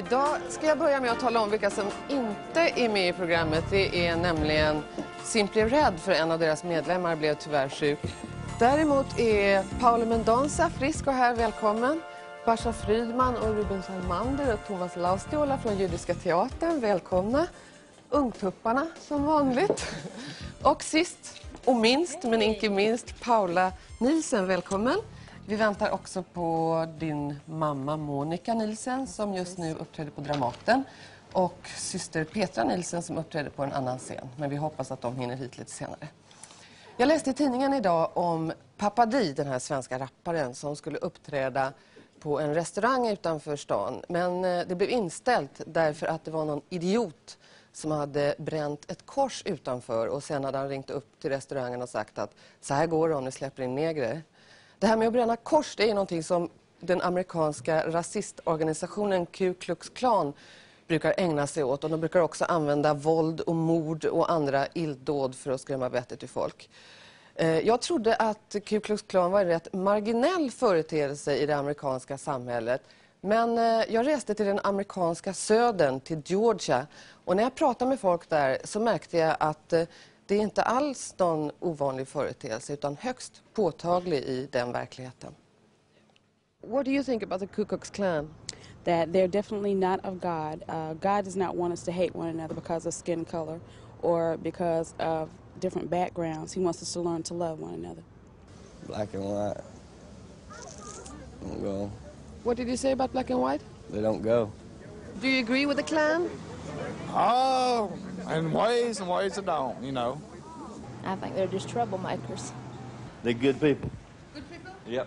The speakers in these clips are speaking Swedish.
Idag ska jag börja med att tala om vilka som inte är med i programmet. Det är nämligen Simply Red, för en av deras medlemmar blev tyvärr sjuk. Däremot är Paolo Mendonça frisk och här, välkommen. Basha Frydman och Ruben Salmander och Thomas Laustiola från Judiska teatern, välkomna. Ungtupparna som vanligt. Och sist och minst, men inte minst, Paula Nielsen, välkommen. Vi väntar också på din mamma Monica Nielsen som just nu uppträder på Dramaten. Och syster Petra Nielsen som uppträder på en annan scen. Men vi hoppas att de hinner hit lite senare. Jag läste i tidningen idag om Pappa Di, den här svenska rapparen som skulle uppträda på en restaurang utanför stan. Men det blev inställt därför att det var någon idiot som hade bränt ett kors utanför. Och sen hade han ringt upp till restaurangen och sagt att så här går det om ni släpper in negrer. Det här med att bränna kors, det är någonting som den amerikanska rasistorganisationen Ku Klux Klan brukar ägna sig åt. Och de brukar också använda våld och mord och andra illdåd för att skrämma vettet ur folk. Jag trodde att Ku Klux Klan var en rätt marginell företeelse i det amerikanska samhället. Men jag reste till den amerikanska södern, till Georgia. Och när jag pratade med folk där så märkte jag att det är inte alls någon ovanlig företeelse utan högst påtaglig i den verkligheten. What do you think about the Ku Klux Klan? That they're definitely not of God. God does not want us to hate one another because of skin color or because of different backgrounds. He wants us to learn to love one another. Black and white. Don't go. What did you say about black and white? They don't go. Do you agree with the Klan? Oh, in ways and ways that don't, you know. I think they're just troublemakers. They're good people. Good people? Yep.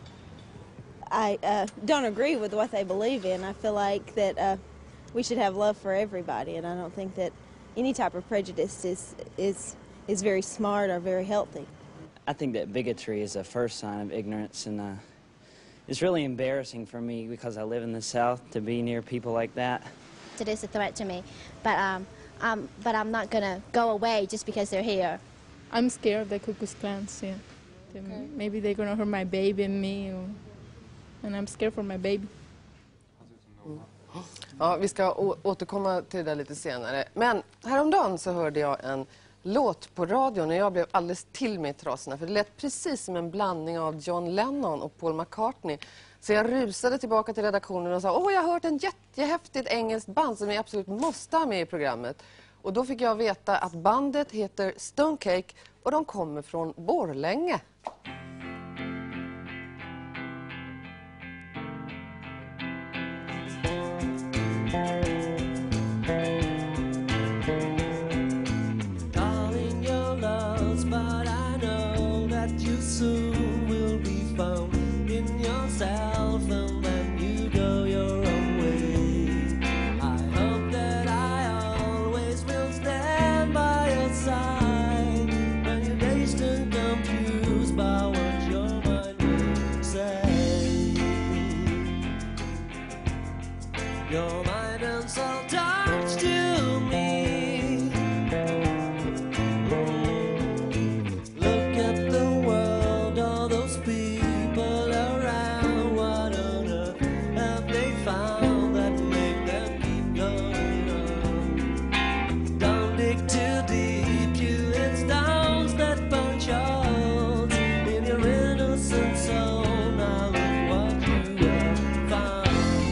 I don't agree with what they believe in. I feel like that we should have love for everybody, and I don't think that any type of prejudice is very smart or very healthy. I think that bigotry is a first sign of ignorance, and it's really embarrassing for me because I live in the South to be near people like that. It is a threat to me, but I'm not gonna go away just because they're here. I'm scared of the Ku Klux Klan. Yeah. Okay. Maybe they're gonna hurt my baby and me, and I'm scared for my baby. Ja, vi ska återkomma till det lite senare. Men häromdagen så hörde jag en låt på radion och jag blev alldeles till med trasorna. För det lät precis som en blandning av John Lennon och Paul McCartney. Så jag rusade tillbaka till redaktionen och sa jag har hört en jättehäftigt engelskt band som vi absolut måste ha med i programmet. Och då fick jag veta att bandet heter Stonecake och de kommer från Borlänge. Your mind and soul touch to me. Look at the world, all those people around. What on earth have they found that make them keep going on? Don't dig too deep, you it's stones that punch holes in your innocent soul. Now look what you have found.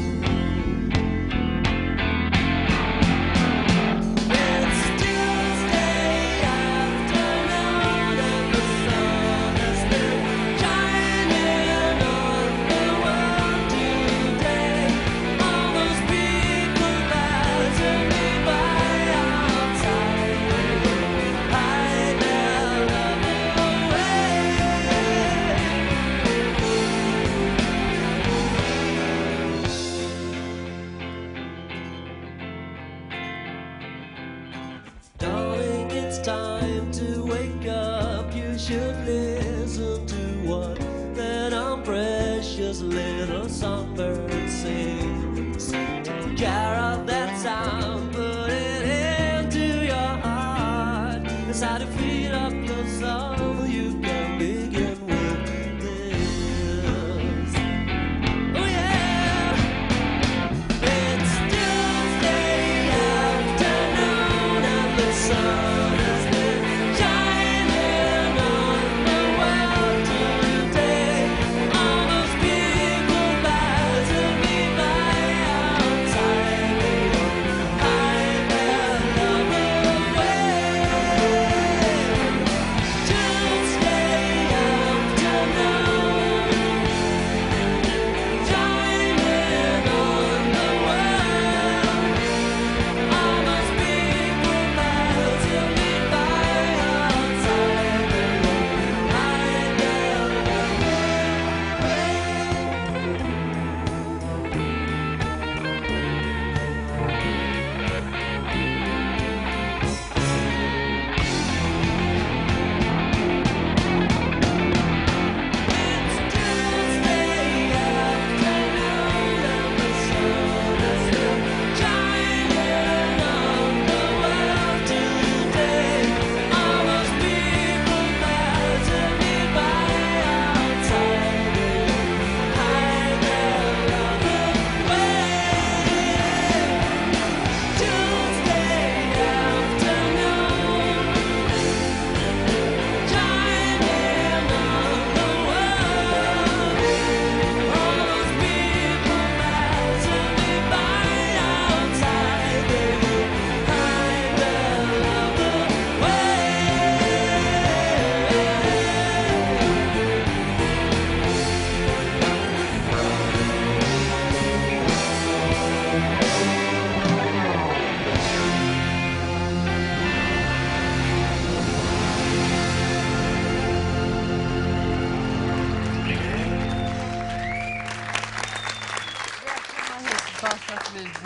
Darling, it's time to wake up. You should listen to what that precious little songbird sings. Take care of that sound, put it into your heart. It's how to feed up your soul. You can begin with this. Oh yeah, it's still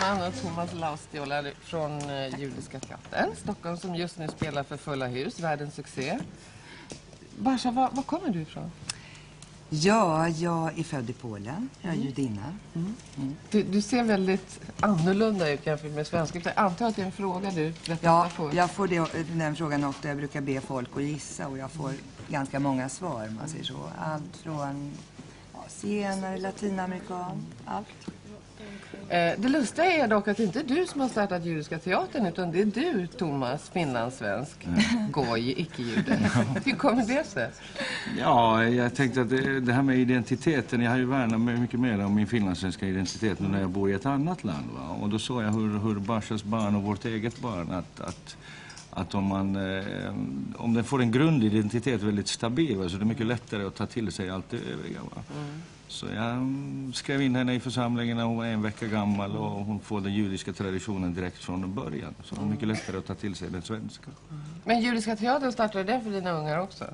Barsman och Thomas Laustiola från Judiska teatern, Stockholm, som just nu spelar för fulla hus, världens succé. Barsa, var kommer du ifrån? Ja, jag är född i Polen. Jag är judinna. Du ser väldigt annorlunda ut jämfört med svenska. Jag antar att det är en fråga du rättar på. Ja, jag får den frågan ofta. Jag brukar be folk att gissa och jag får ganska många svar. Man säger så. Allt från zigenare, latinamerikan, allt. Det lustiga är dock att det inte är du som har startat Judiska teatern, utan det är du, Thomas, finlandssvensk, goj, icke-jude. Hur kommer det sig? Ja, jag tänkte att det här med identiteten, jag har ju värnat mig mycket mer om min finlandssvenska identitet när jag bor i ett annat land. Va? Och då såg jag hur Barsas barn och vårt eget barn, att om den får en grundidentitet väldigt stabil, va, så det är mycket lättare att ta till sig allt det övriga. Va? Så jag skrev in henne i församlingen när hon var 1 vecka gammal och hon får den judiska traditionen direkt från början. Så det är mycket lättare att ta till sig den svenska. Men Judiska teatern startade den för dina ungar också?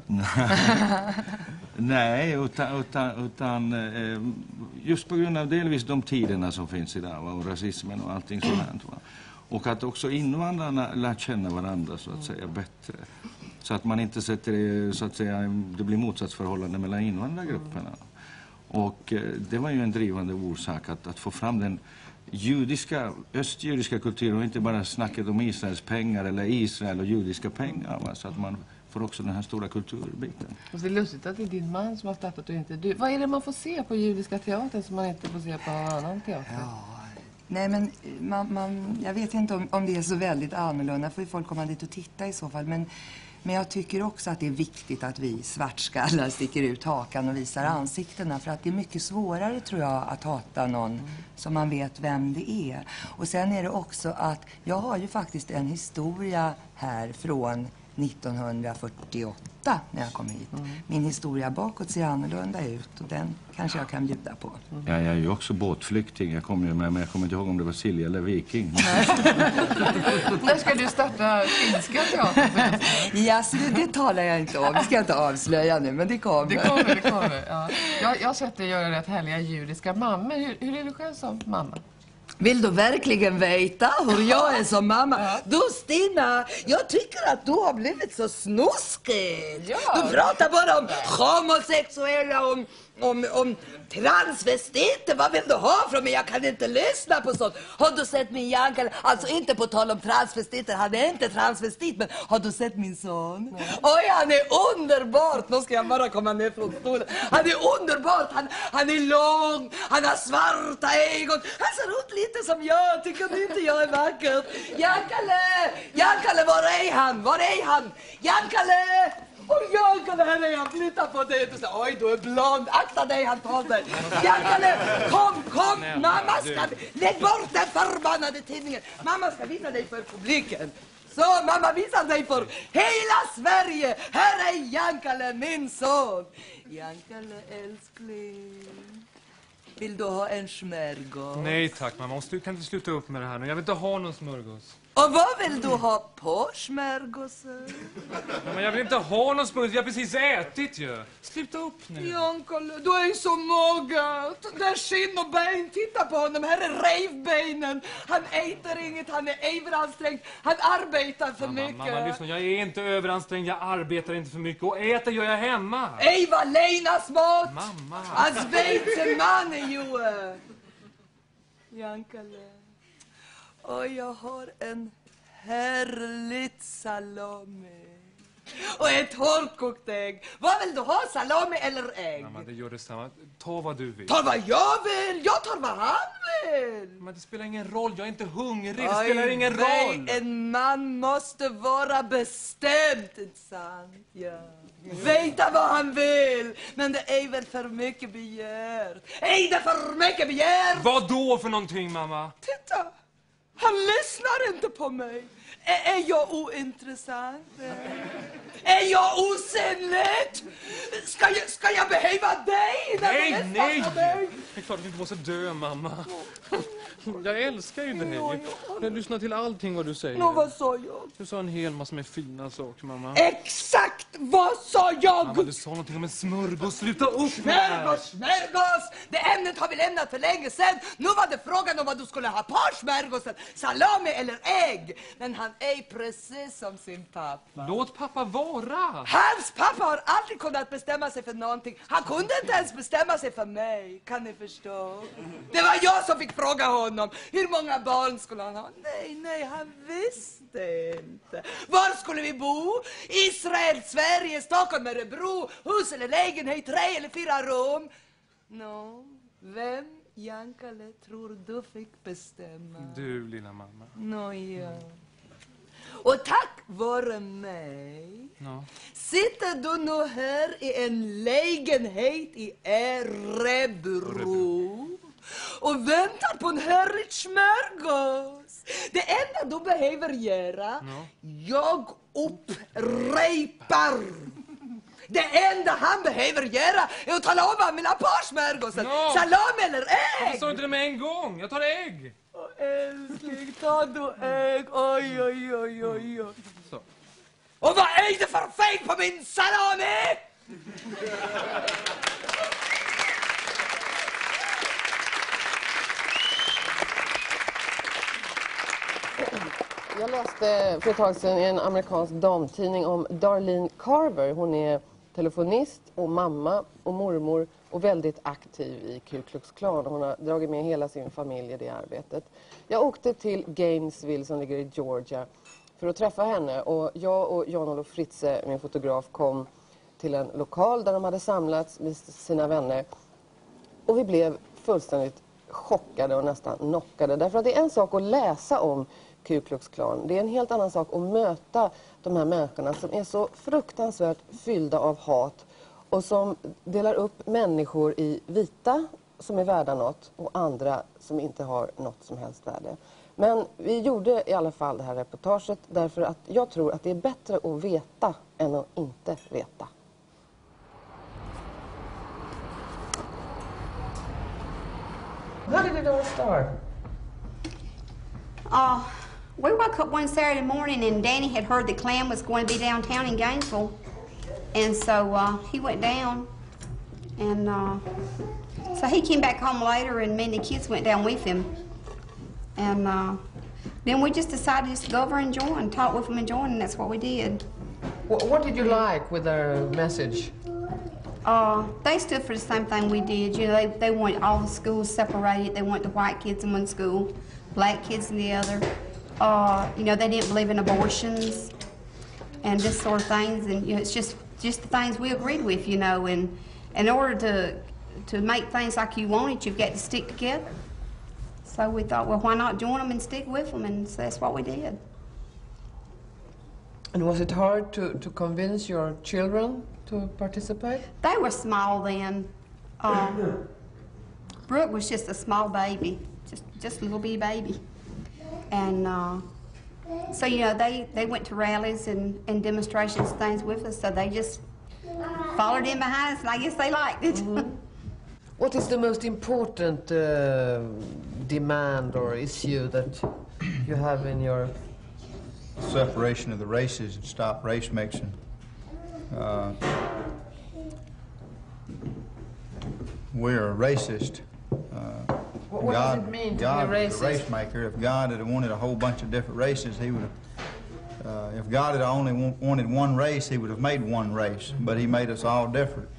Nej, utan just på grund av delvis de tiderna som finns idag, va, och rasismen och allting sånt här. Va. Och att också invandrarna lär känna varandra så att säga bättre. Så att man inte sätter så att säga, det blir motsatsförhållande mellan invandrargrupperna. Och det var ju en drivande orsak att få fram den östjudiska kulturen och inte bara snacket om Israels pengar eller Israel och judiska pengar. Va? Så att man får också den här stora kulturbiten. Och det är lustigt att det är din man som har startat och inte du. Vad är det man får se på Judiska teatern som man inte får se på någon annan teater? Ja. Nej, men jag vet inte om det är så väldigt annorlunda. Får ju folk komma dit och titta i så fall. Men jag tycker också att det är viktigt att vi svartskallar sticker ut hakan och visar ansiktena. För att det är mycket svårare, tror jag, att hata någon som man vet vem det är. Och sen är det också att jag har ju faktiskt en historia här från 1948 när jag kom hit. Min historia bakåt ser annorlunda ut och den kanske jag kan bjuda på. Ja, jag är ju också båtflykting. Jag kom ju med, men jag kommer inte ihåg om det var Silja eller Viking. När ska du starta finska teatern? Ja, så det talar jag inte om. Det ska jag inte avslöja nu, men det kommer. Det kommer. Ja. Jag har sett dig göra rätt härliga judiska mammor. Hur är du själv som mamma? Vill du verkligen veta hur jag är som mamma? Du, Stina, jag tycker att du har blivit så snuskig. Du pratar bara om homosexuella, om transvestiter. Vad vill du ha från mig? Jag kan inte lyssna på sånt. Har du sett min Jankal? Alltså inte på tal om transvestiter. Han är inte transvestit, men har du sett min son? Oj, han är underbart. Nu ska jag bara komma ner från stolen. Han är underbart. Han är lång. Han har svarta ögon. Han ser ut lite som jag. Tycker du inte jag är vacker? Jankale, var är han? Jankale! Och Jankale, här är han, flytta på dig. Du säger, oj, du är blond, akta dig, han tar dig. Jankale, kom, mamma ska, lägg bort den förbannade tidningen. Mamma ska visa dig för publiken. Så, mamma visar dig för hela Sverige. Här är Jankale, min son. Jankale, älskling. Vill du ha en smörgås? Nej tack mamma, kan inte sluta upp med det här nu. Jag vill inte ha någon smörgås. Och vad vill du ha på smörgåsen? Men jag vill inte ha någon smörgås, jag har precis ätit ju. Sluta upp nu. Jankale, du är så moget. Där skinn och ben, titta på honom. Här är revbenen. Han äter inget, han är överansträngd. Han arbetar för mycket. Mamma, lyssna, jag är inte överansträngd, jag arbetar inte för mycket. Och äter gör jag hemma. Eva-Lenas mat. Mamma. Hans man är ju... Jankale. Och jag har en härligt salami. Och ett hårdkokt ägg. Vad vill du ha, salami eller ägg? Mamma, det gör detsamma. Ta vad du vill. Ta vad jag vill. Jag tar vad han vill. Men det spelar ingen roll. Jag är inte hungrig. Det spelar ingen roll. En man måste vara bestämd. Inte sant? Ja. Veta vad han vill. Men det är väl för mycket begärt. Är det för mycket begärt? Vad då för någonting, mamma? Titta. Han lyssnar inte på mig. Är jag ointressant? Är jag osynligt? Ska jag behöva dig? Nej! Det är klart att du inte måste dö, mamma. Jag älskar ju dig. Jag lyssnar till allting vad du säger. Vad sa jag? Du sa en hel massa med fina saker, mamma. Exakt Vad sa jag? Mamma, du sa någonting om en smörgås. Sluta upp med det här. Smörgås! Det ämnet har vi lämnat för länge sedan. Nu var det frågan om vad du skulle ha på smörgåsen. Salami eller ägg. Men han är precis som sin pappa. Låt pappa vara. Hans pappa har aldrig kunnat bestämma sig för någonting. Han kunde inte ens bestämma sig för mig. Kan ni förstå? Det var jag som fick fråga honom. Hur många barn skulle han ha? Nej, han visste inte. Var skulle vi bo? Israel, Sverige, Stockholm, Örebro, hus eller lägenhet, 3 eller 4 rum. Vem, Jankale, tror du fick bestämma? Du, lilla mamma. Ja. Och tack vare mig sitter du nu här i en lägenhet i Örebro och väntar på en härlig smörgås. Det enda du behöver göra, jag upprepar. Det enda han behöver göra är att tala om vad han vill ha på smörgåsen. Salami eller ägg? Jag sa inte det med en gång. Jag tar ägg. Älskling, ta du ägg. Oj. Så. Och vad är det för fel på min salami? Jag läste för ett tag sedan i en amerikansk damtidning om Darlene Carver. Hon är telefonist och mamma och mormor och väldigt aktiv i Ku Klux Klan. Hon har dragit med hela sin familj i det arbetet. Jag åkte till Gainesville som ligger i Georgia för att träffa henne. Och jag och Jan-Olof Fritzse, min fotograf, kom till en lokal där de hade samlats med sina vänner. Och vi blev fullständigt chockade och nästan knockade. Därför att det är en sak att läsa om Ku Klux Klan. Det är en helt annan sak att möta de här människorna som är så fruktansvärt fyllda av hat och som delar upp människor i vita som är värda något och andra som inte har något som helst värde. Men vi gjorde i alla fall det här reportaget därför att jag tror att det är bättre att veta än att inte veta. How did it all start? We woke up one Saturday morning and Danny had heard the Klan was going to be downtown in Gainesville. And so he went down. And so he came back home later and me and the kids went down with him. And then we just decided just to go over and join, talk with them and join, and that's what we did. What did you like with their message? They stood for the same thing we did. You know, they want all the schools separated. They want the white kids in one school, black kids in the other. You know, they didn't believe in abortions and this sort of things. And you know, it's just the things we agreed with, you know. And in order to make things like you wanted, you've got to stick together. So we thought, well, why not join them and stick with them? And so that's what we did. And was it hard to convince your children to participate? They were small then. Brooke was just a small baby, just a little bitty baby. And so, you know, they went to rallies and demonstrations and things with us, so they just followed in behind us, and I guess they liked it. Mm-hmm. What is the most important demand or issue that you have in your... Separation of the races and stop race mixing. We're a racist. What does it mean to be a racist? God is a race maker. If God had wanted a whole bunch of different races, he would have. If God had only wanted one race, he would have made one race. But he made us all different.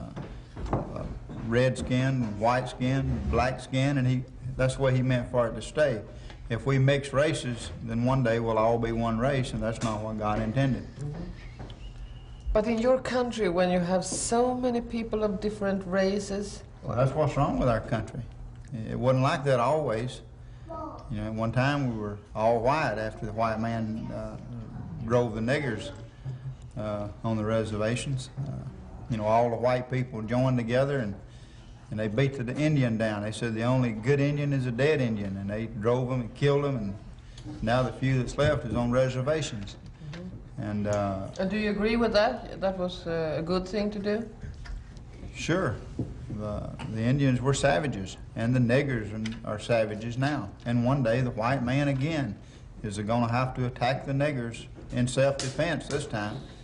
Red skin, white skin, black skin, and that's the way he meant for it to stay. If we mix races, then one day we'll all be one race, and that's not what God intended. But in your country, when you have so many people of different races... Well, that's what's wrong with our country. It wasn't like that always. You know, at one time we were all white after the white man drove the niggers on the reservations. You know, all the white people joined together and they beat the Indian down. They said the only good Indian is a dead Indian, and they drove them and killed them, and now the few that's left is on reservations. Mm-hmm. And do you agree with that? That was a good thing to do? Sure. The Indians were savages, and the niggers are savages now. And one day the white man again is going to have to attack the niggers in self-defense this time,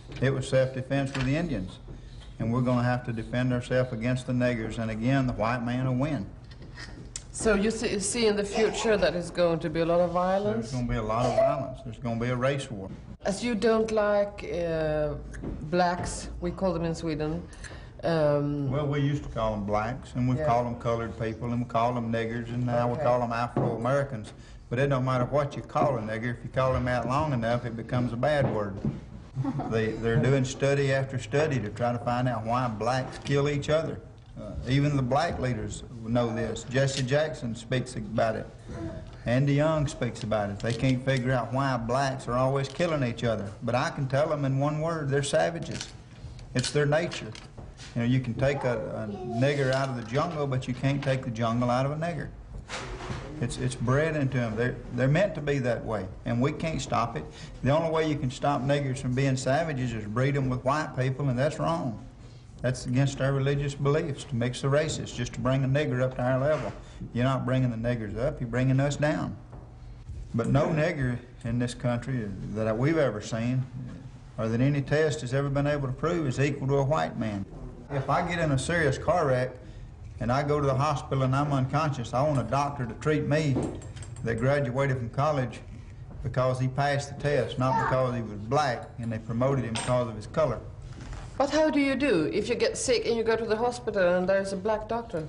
It was self-defense with the Indians. And we're going to have to defend ourselves against the niggers, and again, the white man will win. So you see in the future that there's going to be a lot of violence? There's going to be a lot of violence. There's going to be a race war. As you don't like blacks, we call them in Sweden. Well, we used to call them blacks, and we've called them colored people, and we call them niggers, and now we call them Afro-Americans. But it don't matter what you call a nigger. If you call them out long enough, it becomes a bad word. They're doing study after study to try to find out why blacks kill each other. Even the black leaders know this. Jesse Jackson speaks about it. Andy Young speaks about it. They can't figure out why blacks are always killing each other. But I can tell them in one word, they're savages. It's their nature. You know, you can take a nigger out of the jungle, but you can't take the jungle out of a nigger. It's bred into them. They're meant to be that way, and we can't stop it. The only way you can stop niggers from being savages is breed them with white people, and that's wrong. That's against our religious beliefs, to mix the races, just to bring a nigger up to our level. You're not bringing the niggers up, you're bringing us down. But no nigger in this country that we've ever seen, or that any test has ever been able to prove, is equal to a white man. If I get in a serious car wreck, and I go to the hospital and I'm unconscious, I want a doctor to treat me that graduated from college because he passed the test, not because he was black and they promoted him because of his color. But how do you do if you get sick and you go to the hospital and there's a black doctor?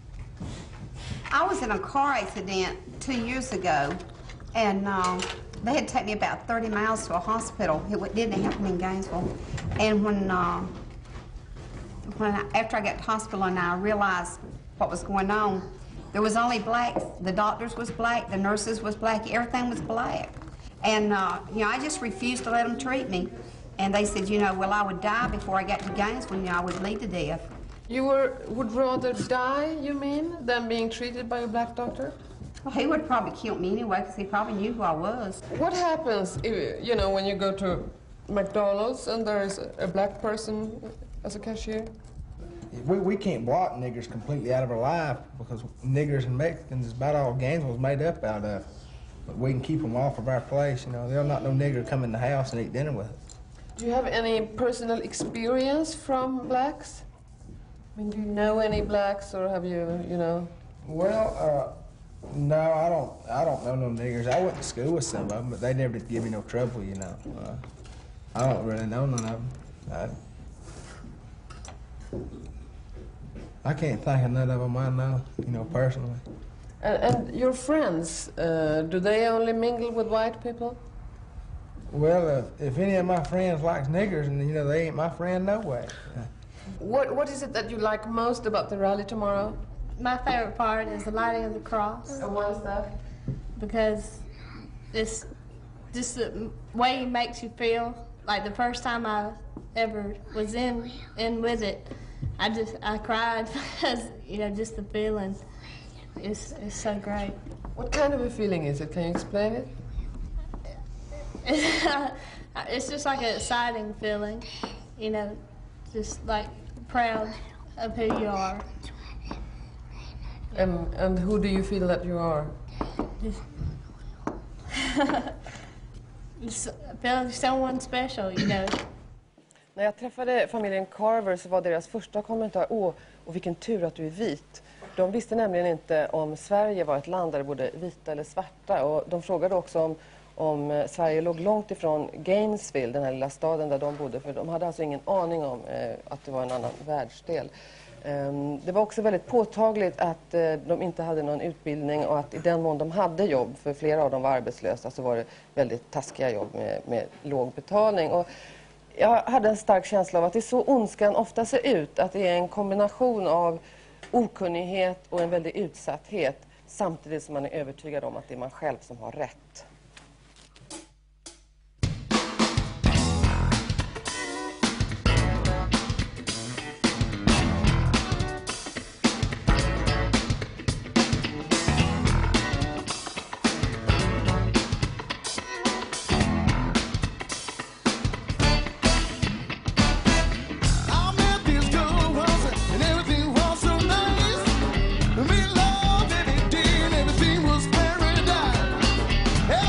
I was in a car accident 2 years ago, and they had to take me about 30 miles to a hospital. It didn't happen in Gainesville. And after I got to hospital and I realized what was going on, there was only blacks. The doctors was black, the nurses was black, everything was black. And, you know, I just refused to let them treat me. And they said, you know, well, I would die before I got to Gainesville, you know, I would bleed to death. You would rather die, you mean, than being treated by a black doctor? Well, he would probably kill me anyway, because he probably knew who I was. What happens, if, you know, when you go to McDonald's and there's a black person as a cashier? We can't block niggers completely out of our life, because niggers and Mexicans is about all Gainesville's made up out of. But we can keep them off of our place, you know. There'll not no nigger come in the house and eat dinner with us. Do you have any personal experience from blacks? I mean, do you know any blacks, or have you, you know? Well, no, I don't know no niggers. I went to school with some of them, but they never did give me no trouble, you know. I don't really know none of them. I can't think of none of them I know, you know, personally. And your friends, do they only mingle with white people? Well, if any of my friends likes niggers, and you know, they ain't my friend no way. What is it that you like most about the rally tomorrow? My favorite part is the lighting of the cross. And why is that? Because it's just the way it makes you feel. Like the first time I ever was in with it, I cried because, you know, just the feeling is so great. What kind of a feeling is it? Can you explain it? It's just like an exciting feeling, you know, just like proud of who you are. And who do you feel that you are? Just feel someone special, you know. När jag träffade familjen Carver så var deras första kommentar, och vilken tur att du är vit. De visste nämligen inte om Sverige var ett land där det bodde vita eller svarta, och de frågade också om Sverige låg långt ifrån Gainesville, den här lilla staden där de bodde, för de hade alltså ingen aning om att det var en annan världsdel. Det var också väldigt påtagligt att de inte hade någon utbildning, och att i den mån de hade jobb, för flera av dem var arbetslösa, så var det väldigt taskiga jobb med låg betalning. Och jag hade en stark känsla av att det är så ondskan ofta ser ut, att det är en kombination av okunnighet och en väldig utsatthet, samtidigt som man är övertygad om att det är man själv som har rätt. Everything was paradise.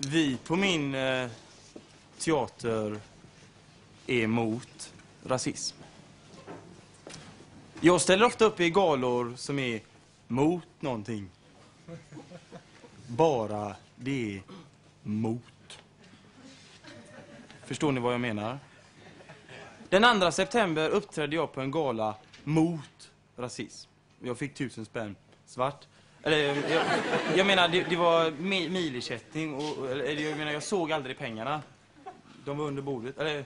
Vi på min teater är emot rasism. Jag ställer ofta upp i galor som är mot någonting. Bara det är mot. Förstår ni vad jag menar? Den 2 september uppträdde jag på en gala mot rasism. Jag fick 1000 spänn svart. Eller, jag menar, det var milersättning och jag menar, jag såg aldrig pengarna. De var under bordet. Eller...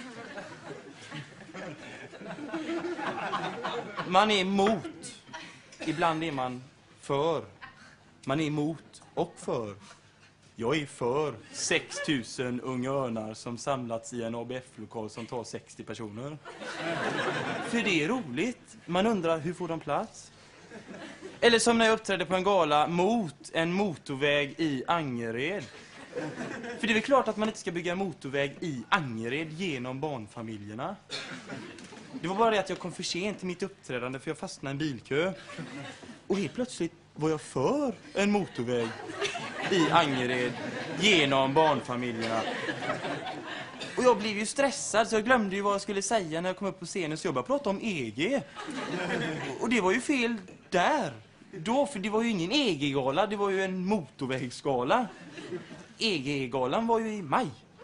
Man är emot. Ibland är man för. Man är emot och för. Jag är för 6000 unga örnar som samlats i en ABF-lokal som tar 60 personer. För det är roligt. Man undrar, hur får de plats? Eller som när jag uppträdde på en gala mot en motorväg i Angered. För det är väl klart att man inte ska bygga en motorväg i Angered genom barnfamiljerna. Det var bara det att jag kom för sent till mitt uppträdande för jag fastnade i en bilkö. Och helt plötsligt var jag för en motorväg i Angered genom barnfamiljerna. Och jag blev ju stressad så jag glömde ju vad jag skulle säga när jag kom upp på scenen, så jag började prata om EG. Och det var ju fel där. Då, för det var ju ingen EG-gala, det var ju en motorvägsgala. EG-galan var ju i maj.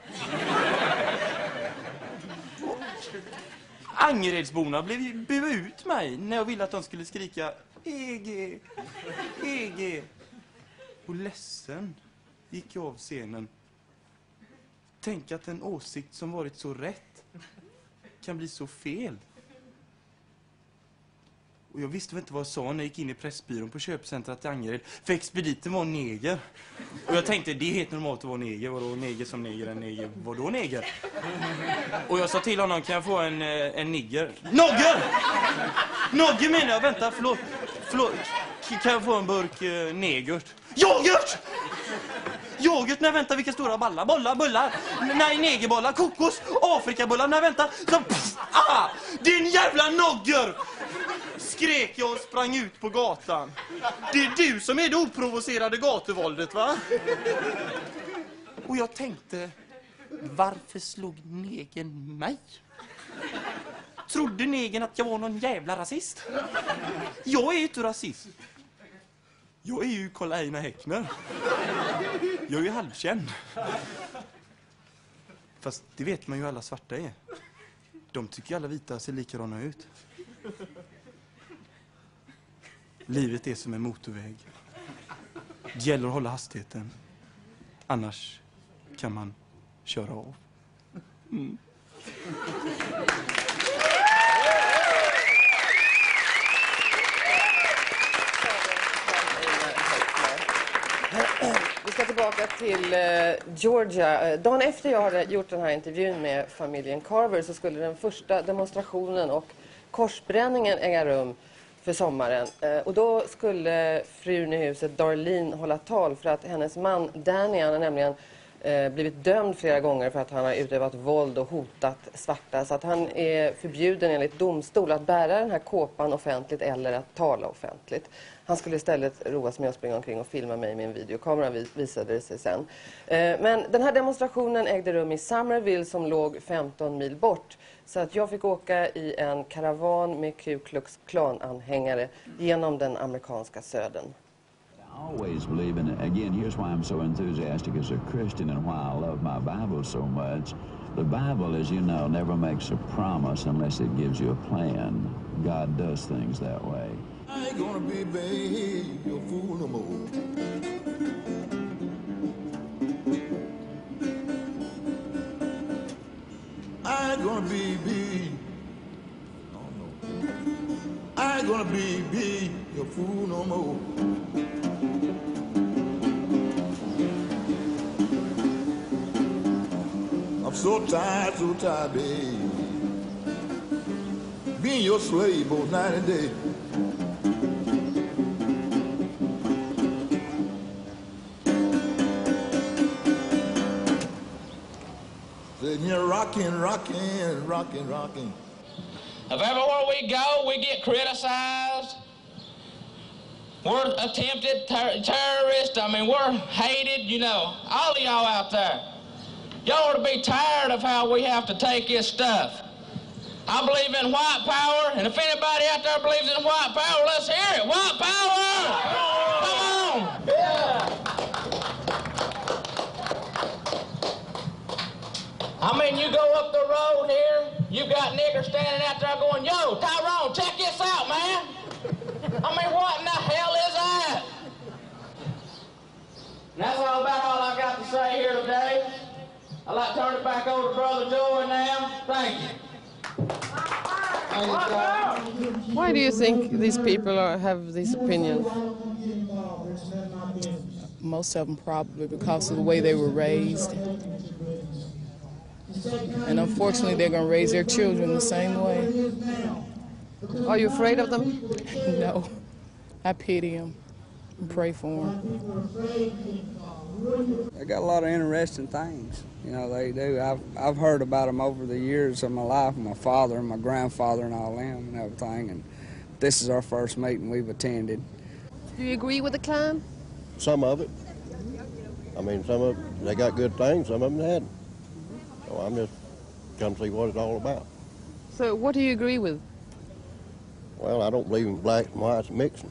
Angeredsborna blev ju bua ut mig när jag ville att de skulle skrika EG, EG. Och ledsen gick jag av scenen. Tänk att en åsikt som varit så rätt kan bli så fel. Och jag visste väl inte vad jag sa när jag gick in i Pressbyrån på köpcentret i Angered. För expediten var neger. Och jag tänkte, det är helt normalt att vara neger. Vadå neger som neger, en neger? Vadå neger? Och jag sa till honom, kan jag få en nigger? Nogger! Nogger menar jag, vänta, förlåt. Kan jag få en burk negert? Yoghurt! Yoghurt, nej vänta, vilka stora ballar. Bullar. Nej, negerbollar, kokos, Afrikabullar, nej vänta. Så, din jävla nogger! Skrek jag och sprang ut på gatan. Det är du som är det oprovocerade gatuvåldet, va? Och jag tänkte, varför slog negern mig? Trodde negern att jag var någon jävla rasist? Jag är ju inte rasist. Jag är ju Karl-Einar Häckner. Jag är ju halvkänd. Fast det vet man ju alla svarta är. De tycker alla vita ser likadana ut. Livet är som en motorväg. Det gäller att hålla hastigheten. Annars kan man köra av. Mm. Vi ska tillbaka till Georgia. Dagen efter jag hade gjort den här intervjun med familjen Carver så skulle den första demonstrationen och korsbränningen äga rum för sommaren. Och då skulle frun i huset, Darlene, hålla tal för att hennes man Danny, han har nämligen blivit dömd flera gånger för att han har utövat våld och hotat svarta. Så att han är förbjuden enligt domstol att bära den här kåpan offentligt eller att tala offentligt. Han skulle istället roa sig med att springa omkring och filma mig med en videokamera, visade det sig sen. Men den här demonstrationen ägde rum i Somerville som låg 15 mil bort. Så att jag fick åka i en karavan med Ku Klux Klan-anhängare genom den amerikanska södern. I always believe in it. Again, here's why I'm so enthusiastic as a Christian and why I love my Bible so much. The Bible, as you know, never makes a promise unless it gives you a plan. God does things that way. I ain't gonna be babe, your fool no more. I ain't gonna be, oh no. I ain't gonna be your fool no more. I'm so tired, babe. Being your slave both night and day. Sitting here rocking. If everywhere we go, we get criticized, We're attempted terrorists. I mean, we're hated, you know, all of y'all out there. Y'all ought to be tired of how we have to take this stuff. I believe in white power, and if anybody out there believes in white power, let's hear it. White power! Come on! Yeah. I mean, you go up the road here, you got niggers standing out there going, yo, Tyrone, check this out, man. I mean, what in the hell is that? And that's all I got to say here today. I'd like to turn it back over to Brother Joey now. Thank you. Why do you think these people have these opinions? Most of them probably because of the way they were raised. And unfortunately, they're going to raise their children the same way. Are you afraid of them? No. I pity them and pray for them. They got a lot of interesting things. You know, they do. I've heard about them over the years of my life, my father and my grandfather and all them and everything, and this is our first meeting we've attended. Do you agree with the Klan? Some of it. I mean, some of it, they got good things, some of them hadn't. So I'm just come see what it's all about. So what do you agree with? Well, I don't believe in black and whites mixing.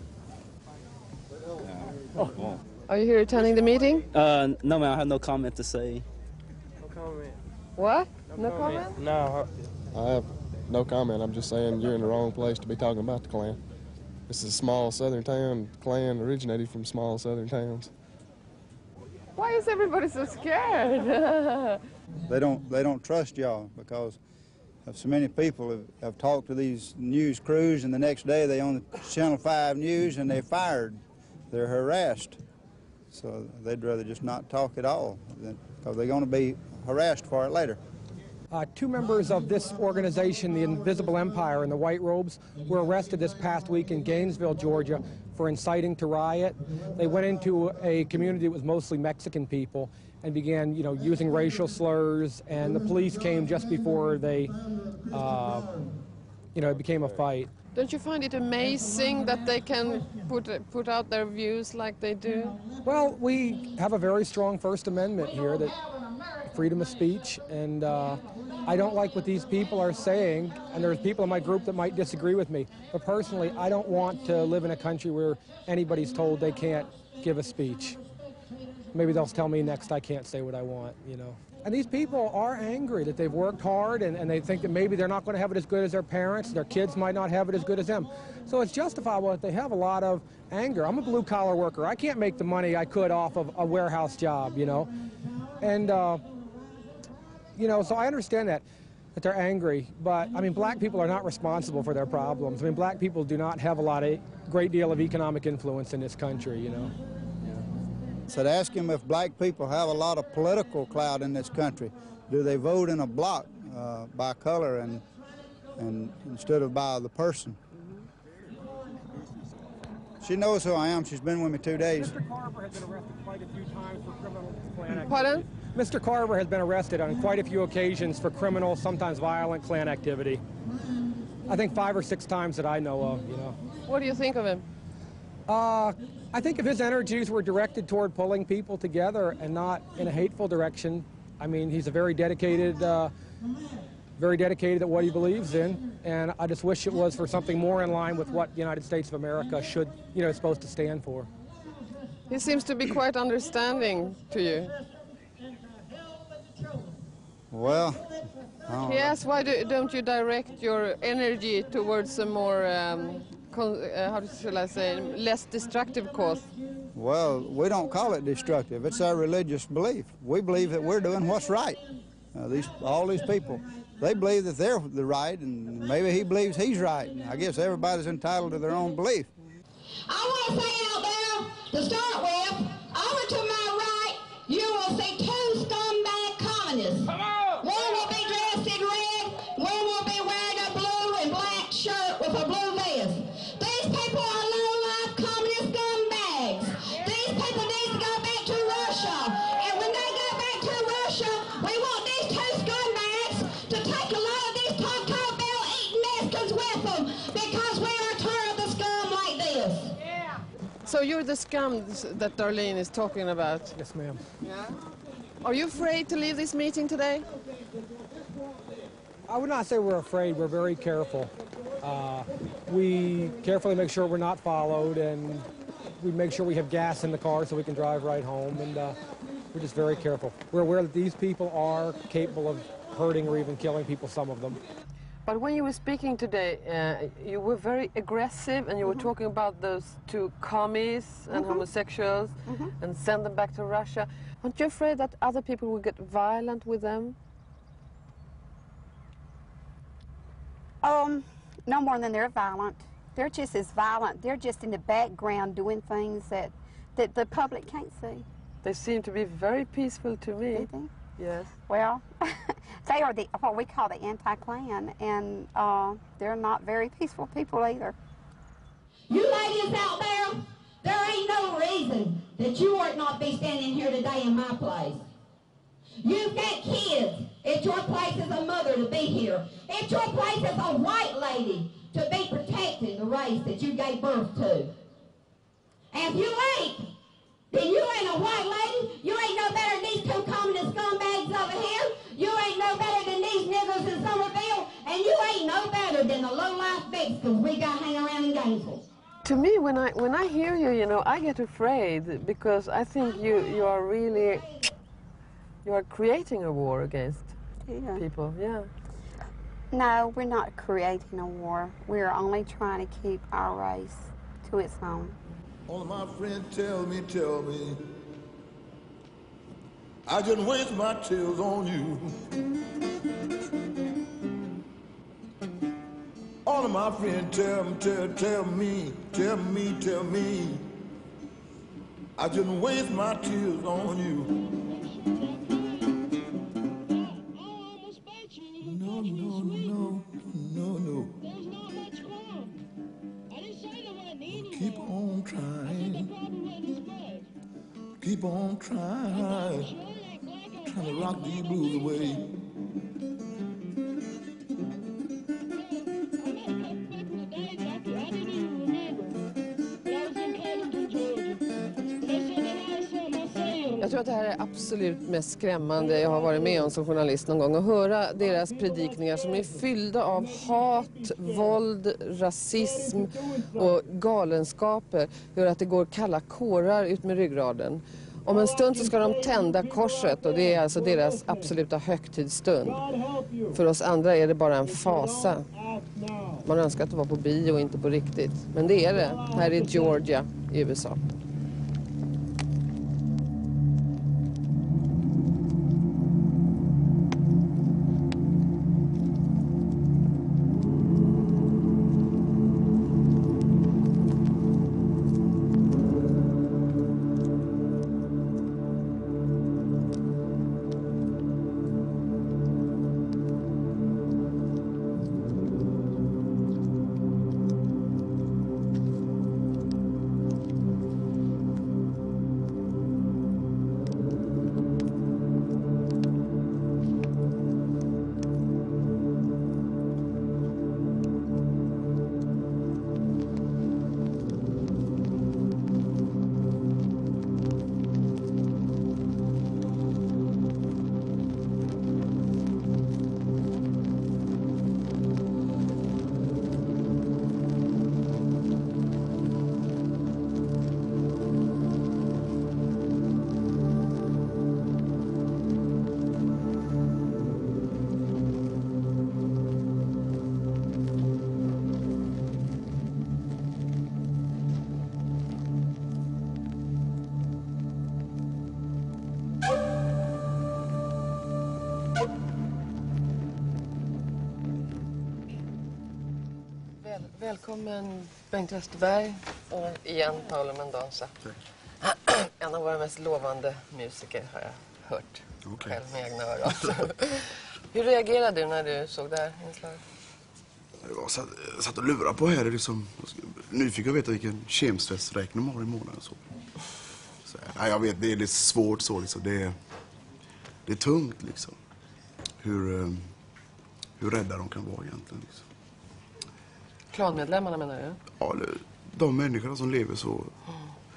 Are you here attending the meeting? No, ma'am, I have no comment to say. No comment. What? No comment? No, I have no comment. I'm just saying you're in the wrong place to be talking about the Klan. This is a small southern town. Klan originated from small southern towns. Why is everybody so scared? They don't trust y'all because of so many people have talked to these news crews, and the next day they on the Channel 5 News and they're fired. They're harassed. So they'd rather just not talk at all because they're going to be harassed for it later. Two members of this organization, the Invisible Empire, in the white robes, were arrested this past week in Gainesville, Georgia, for inciting to riot. They went into a community that was mostly Mexican people and began, using racial slurs, and the police came just before they, it became a fight. Don't you find it amazing that they can put out their views like they do? Well, we have a very strong First Amendment here, that freedom of speech, and I don't like what these people are saying, and there's people in my group that might disagree with me, but personally, I don't want to live in a country where anybody's told they can't give a speech. Maybe they'll tell me next I can't say what I want, And these people are angry that they've worked hard and they think that maybe they're not going to have it as good as their parents. Their kids might not have it as good as them. So it's justifiable that they have a lot of anger. I'm a blue-collar worker. I can't make the money I could off of a warehouse job, And, so I understand that they're angry. But, black people are not responsible for their problems. Black people do not have a great deal of economic influence in this country, So ask him if black people have a lot of political clout in this country. Do they vote in a block by color and instead of by the person? She knows who I am. She's been with me 2 days. Mr. Carver has been arrested quite a few times for criminal Klan activity. Pardon? Mr. Carver has been arrested on quite a few occasions for criminal, sometimes violent Klan activity. I think 5 or 6 times that I know of, What do you think of him? I think if his energies were directed toward pulling people together and not in a hateful direction, he's a very dedicated at what he believes in, and I just wish it was for something more in line with what the United States of America should, is supposed to stand for. He seems to be quite understanding to you. Well, He asks, why don't you direct your energy towards a more, how shall I say, less destructive cause? Well, we don't call it destructive. It's our religious belief. We believe that we're doing what's right. All these people, they believe that they're the right, and maybe he believes he's right. I guess everybody's entitled to their own belief. I want to say out there, to start with, over to my right, you will see 2 scumbag communists. One will be dressed in red, one will be wearing a blue and black shirt with a blue vest. These people are low-life communist scumbags. These people need to go back to Russia. And when they go back to Russia, we want these 2 scumbags to take a lot of these Taco Bell eating Mexicans with them because we are tired of the scum like this. So you're the scum that Darlene is talking about? Yes, ma'am. Yeah. Are you afraid to leave this meeting today? I would not say we're afraid. We're very careful. We carefully make sure we're not followed, and we make sure we have gas in the car so we can drive right home, and we're just very careful. We're aware that these people are capable of hurting or even killing people, some of them. But when you were speaking today, you were very aggressive, and you were talking about those two commies and homosexuals and send them back to Russia. Aren't you afraid that other people will get violent with them? No more than they're violent. They're just as violent. They're just in the background doing things that the public can't see. They seem to be very peaceful to me. Do they? Yes. Well, they are what we call the anti-Klan, and they're not very peaceful people either. You ladies out there ain't no reason that you ought not be standing here today in my place. You've got kids. It's your place as a mother to be here. It's your place as a white lady to be protecting the race that you gave birth to. And if you ain't, then you ain't a white lady. You ain't no better than these two communist scumbags over here. You ain't no better than these niggers in Somerville. And you ain't no better than the low-life Mexicans we got hanging around in Gainesville. To me, when I hear you, you know, I get afraid because I think you are really, you are creating a war against people. Yeah. No, we're not creating a war. We're only trying to keep our race to its own. All of my friends tell me, I just waste my tears on you. All of my friends tell me, I just waste my tears on you. No. Keep on trying. Keep on trying to rock these blues away. Jag tror att det här är absolut mest skrämmande jag har varit med om som journalist någon gång. Att höra deras predikningar som är fyllda av hat, våld, rasism och galenskaper gör att det går kalla kårar ut med ryggraden. Om en stund så ska de tända korset och det är alltså deras absoluta högtidsstund. För oss andra är det bara en fasa. Man önskar att det var på bio och inte på riktigt. Men det är det. Här i Georgia i USA. Välkommen Bengt Westerberg och igen Paolo Mendonça. En av våra mest lovande musiker har jag hört själv med egna öron. Hur reagerade du när du såg det här inslaget? Jag satt och lurade på här liksom, nyfiken att veta vilken kemstressräkning de har i månaden. Så, nej, jag vet, det är lite svårt så liksom. Det är tungt liksom. Hur rädda de kan vara egentligen liksom. Klanmedlemmarna menar du? Ja, de människorna som lever så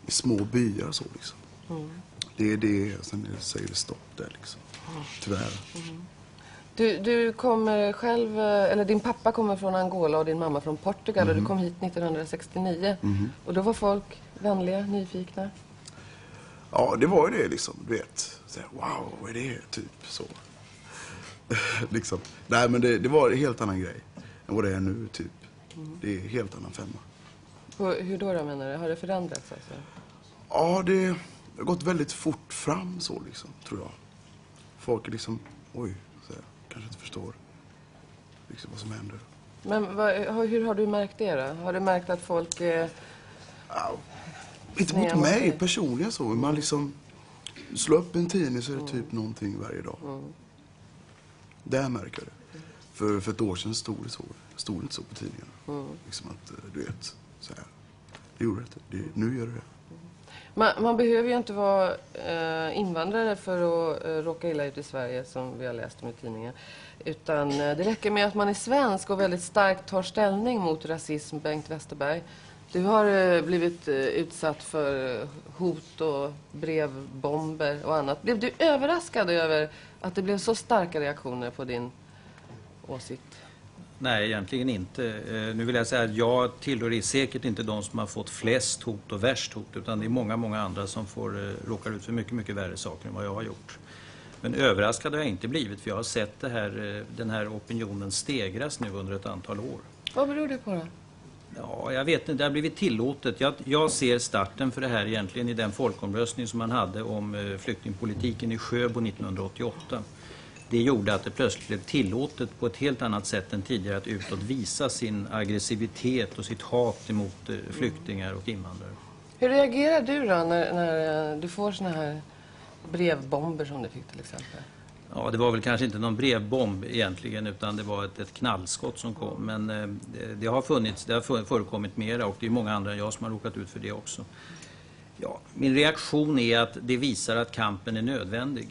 i små byar så liksom. Mm. Det är det, sen säger det stopp där liksom. Tyvärr. Du kommer själv, eller din pappa kommer från Angola och din mamma från Portugal och du kom hit 1969. Och då var folk vänliga, nyfikna. Ja, det var ju det liksom, du vet. Så här, wow, vad är det? Typ så. Liksom. Nej, men det var en helt annan grej än vad det är nu, typ. Det är en helt annan femma. Hur då menar du? Har det förändrats alltså? Ja, det har gått väldigt fort fram så liksom, tror jag. Folk är liksom, oj, så här, kanske inte förstår liksom vad som händer. Men hur har du märkt det då? Har du märkt att folk... Inte mot mig personligen så, man liksom slår upp en tidning så är det typ någonting varje dag. Där märker jag det. För ett år sedan stod det inte så på tidningarna. Liksom att, du vet, så här. Det gjorde det inte. Nu gör det det. Man behöver ju inte vara invandrare för att råka illa ut i Sverige, som vi har läst om i tidningen. Utan det räcker med att man är svensk och väldigt starkt tar ställning mot rasism, Bengt Westerberg. Du har blivit utsatt för hot och brevbomber och annat. Blev du överraskad över att det blev så starka reaktioner på din åsikt? Nej, egentligen inte. Nu vill jag säga att jag tillhör säkert inte de som har fått flest hot och värst hot, utan det är många andra som råkar ut för mycket värre saker än vad jag har gjort. Men överraskad har jag inte blivit, för jag har sett den här opinionen stegras nu under ett antal år. Vad beror det på då? Ja, jag vet inte, det har blivit tillåtet. Jag ser starten för det här egentligen i den folkomröstning som man hade om flyktingpolitiken i Sjöbo 1988. Det gjorde att det plötsligt blev tillåtet på ett helt annat sätt än tidigare att utåt visa sin aggressivitet och sitt hat emot flyktingar och invandrare. Hur reagerar du då när du får såna här brevbomber som du fick till exempel? Ja, det var väl kanske inte någon brevbomb egentligen, utan det var ett knallskott som kom. Men det har förekommit mera, och det är många andra än jag som har råkat ut för det också. Ja, min reaktion är att det visar att kampen är nödvändig.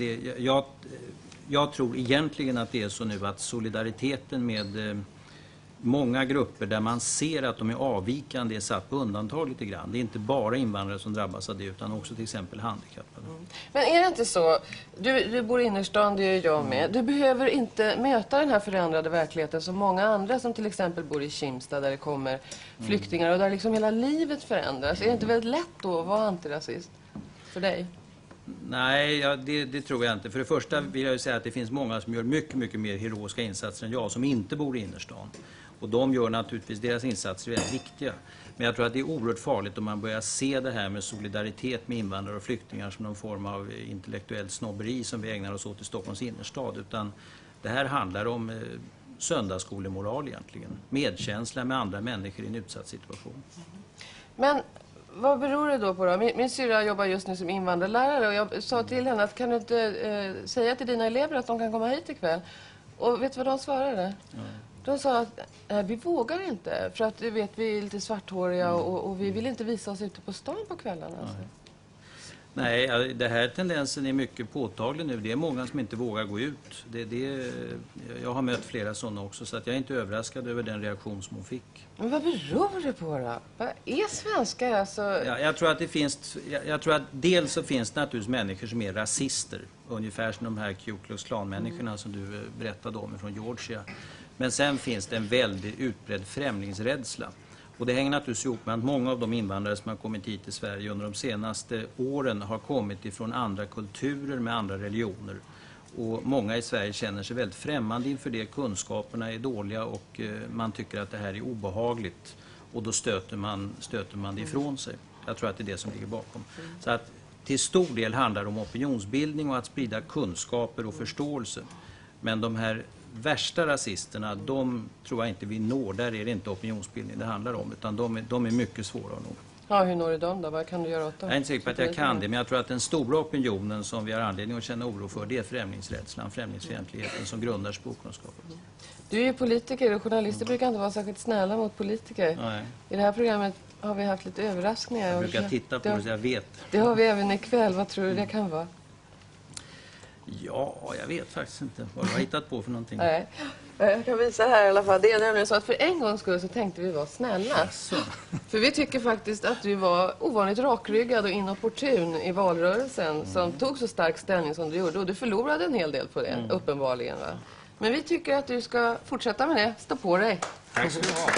Jag tror egentligen att det är så nu att solidariteten med många grupper där man ser att de är avvikande är satt på undantag lite grann. Det är inte bara invandrare som drabbas av det, utan också till exempel handikappade. Men är det inte så, du bor i innerstan, det gör jag med. Du behöver inte möta den här förändrade verkligheten som många andra som till exempel bor i Kimstad där det kommer flyktingar och där liksom hela livet förändras. Är det inte väldigt lätt då att vara antirasist för dig? Nej, det tror jag inte. För det första vill jag ju säga att det finns många som gör mycket mer heroiska insatser än jag, som inte bor i innerstan. Och de gör naturligtvis, deras insatser är väldigt viktiga. Men jag tror att det är oerhört farligt om man börjar se det här med solidaritet med invandrare och flyktingar som någon form av intellektuell snobberi som vi ägnar oss åt i Stockholms innerstad. Utan det här handlar om söndagsskolemoral egentligen. Medkänsla med andra människor i en utsatt situation. Men vad beror det då på då? Min syrra jobbar just nu som invandrarlärare och jag sa till henne att kan du inte säga till dina elever att de kan komma hit ikväll? Och vet du vad de svarade? De sa att vi vågar inte för att du vet vi är lite svarthåriga och vi vill inte visa oss ute på stan på kvällarna. Alltså. Nej, det här tendensen är mycket påtaglig nu. Det är många som inte vågar gå ut. Jag har mött flera sådana också, så att jag är inte överraskad över den reaktion som hon fick. Men vad beror det på då? Vad är svenskar alltså? Ja, jag tror att dels så finns det naturligtvis människor som är rasister. Ungefär som de här Ku Klux Klan-människorna som du berättade om från Georgia. Men sen finns det en väldigt utbredd främlingsrädsla. Och det hänger naturligtvis ihop med att många av de invandrare som har kommit hit till Sverige under de senaste åren har kommit ifrån andra kulturer med andra religioner. Och många i Sverige känner sig väldigt främmande inför det. Kunskaperna är dåliga och man tycker att det här är obehagligt. Och då stöter man det ifrån sig. Jag tror att det är det som ligger bakom. Så att till stor del handlar det om opinionsbildning och att sprida kunskaper och förståelse. Men de här värsta rasisterna, de tror jag inte vi når. Där är det inte opinionsbildning det handlar om, utan de är mycket svåra att nå. Ja, hur når du dem då? Vad kan du göra åt dem? Jag är inte säker på att jag kan det, men jag tror att den stora opinionen som vi har anledning att känna oro för, det är främlingsrädslan, främlingsfientligheten som grundar sig på okunskapen. Du är ju politiker och journalister brukar inte vara särskilt snälla mot politiker. Nej. I det här programmet har vi haft lite överraskningar. Jag brukar titta på det så jag vet. Det har vi även ikväll. Vad tror du det kan vara? Ja, jag vet faktiskt inte vad du har hittat på för någonting. Nej, jag kan visa här i alla fall. Det är nämligen så att för en gångs skull så tänkte vi vara snälla. För vi tycker faktiskt att du var ovanligt rakryggad och inopportun i valrörelsen som tog så stark ställning som du gjorde. Och du förlorade en hel del på det, uppenbarligen. Va? Men vi tycker att du ska fortsätta med det. Stå på dig. Tack så du ha.